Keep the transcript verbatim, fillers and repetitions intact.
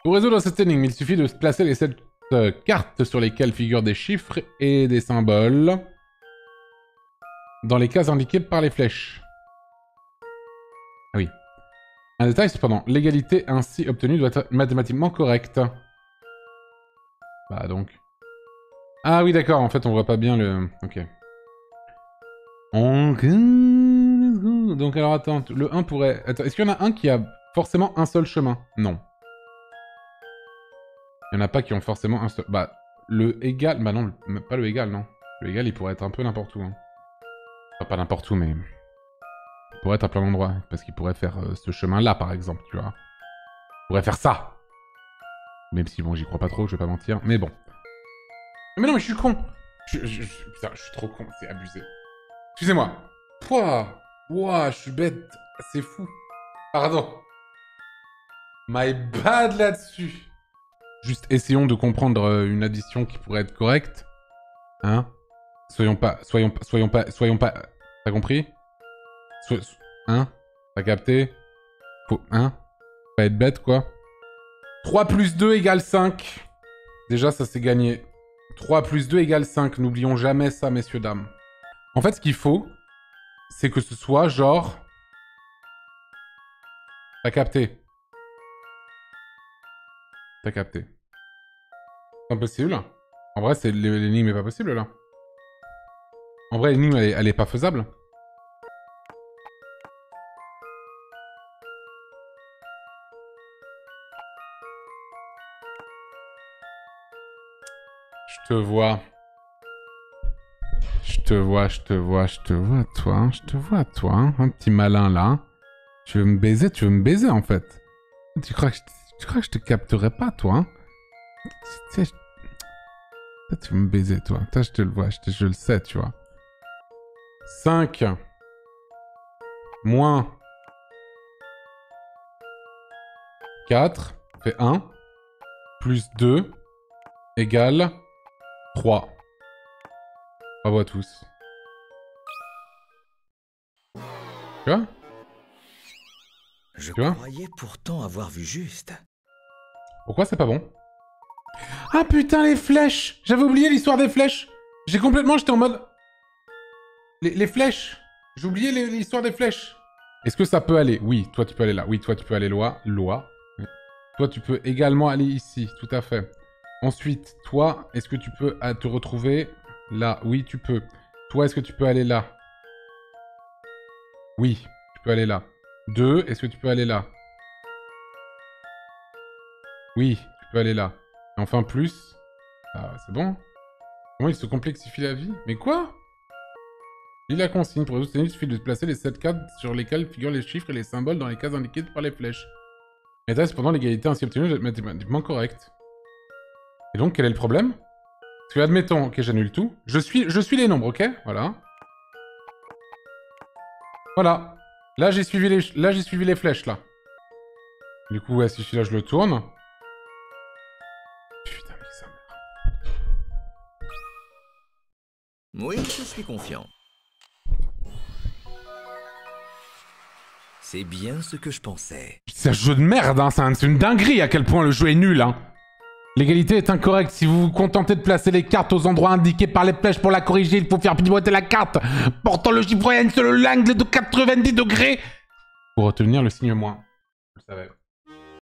Pour résoudre cette énigme, il suffit de placer les sept euh, cartes sur lesquelles figurent des chiffres et des symboles dans les cases indiquées par les flèches. Ah oui. Un détail cependant, l'égalité ainsi obtenue doit être mathématiquement correcte. Bah donc... Ah oui d'accord, en fait on voit pas bien le... Ok. Donc alors attends, le un pourrait... Attends, est-ce qu'il y en a un qui a forcément un seul chemin? Non. Il y en a pas qui ont forcément un seul... Bah, le égal... Bah non, le... pas le égal, non. Le égal, il pourrait être un peu n'importe où. Hein. Enfin, pas n'importe où, mais... Il pourrait être à plein d'endroits. Parce qu'il pourrait faire euh, ce chemin-là, par exemple, tu vois. Il pourrait faire ça. Même si, bon, j'y crois pas trop, je vais pas mentir. Mais bon. Mais non, mais je suis con. Je, je, je... Putain, je suis trop con, c'est abusé. Excusez-moi. Pouah. Ouah, je suis bête. C'est fou. Pardon. My bad là-dessus. Juste essayons de comprendre une addition qui pourrait être correcte. Hein? Soyons pas... Soyons pas... Soyons pas... Soyons pas... T'as compris? So... Hein? T'as capté? Faut... Hein? Pas être bête, quoi. trois plus deux égale cinq. Déjà, ça c'est gagné. trois plus deux égale cinq. N'oublions jamais ça, messieurs, dames. En fait, ce qu'il faut, c'est que ce soit genre... T'as capté? T'as capté. C'est impossible. En vrai, c'est l'énigme est pas possible, là. En vrai, l'énigme, elle, elle est pas faisable. Je te vois. Je te vois, je te vois, je te vois, toi. Je te vois, toi. Hein. Un petit malin, là. Tu veux me baiser? Tu veux me baiser, en fait. Tu crois que je, tu crois que je te capterais pas, toi, hein? Tu sais, je... tu veux me baiser, toi. Toi, je te le vois, je, te... je le sais, tu vois. cinq. Moins. quatre. Fait un. Plus deux. Égale. trois. Bravo à tous. Tu vois? Je tu vois croyais pourtant avoir vu juste. Pourquoi c'est pas bon? Ah putain, les flèches! J'avais oublié l'histoire des flèches! J'ai complètement... J'étais en mode... Les, les flèches! J'ai oublié l'histoire des flèches! Est-ce que ça peut aller? Oui, toi tu peux aller là. Oui, toi tu peux aller loi. Loi. Oui. Toi tu peux également aller ici, tout à fait. Ensuite, toi, est-ce que tu peux te retrouver là? Oui, tu peux. Toi, est-ce que tu peux aller là? Oui, tu peux aller là. deux, est-ce que tu peux aller là? Oui, tu peux aller là. Et enfin, plus... Ah, c'est bon. Comment il se complexifie la vie? Mais quoi? Lis la consigne. Pour résoudre cette énigme, il suffit de placer les sept cartes sur lesquelles figurent les chiffres et les symboles dans les cases indiquées par les flèches. Et là, cependant, l'égalité ainsi obtenue est mathématiquement correcte. Et donc, quel est le problème? Parce que, admettons, ok, j'annule tout. Je suis, je suis les nombres, ok? Voilà. Voilà. Là, j'ai suivi les, là, j'ai suivi les flèches, là. Du coup, ouais, si celui-là, je le tourne. Putain, mais ça meurt. Oui, je suis confiant. C'est bien ce que je pensais. C'est un jeu de merde, hein. C'est une dinguerie à quel point le jeu est nul, hein. L'égalité est incorrecte. Si vous vous contentez de placer les cartes aux endroits indiqués par les flèches pour la corriger, il faut faire pivoter la carte portant le chiffre n sur l'angle de quatre-vingt-dix degrés pour obtenir le signe moins. Vous le savez.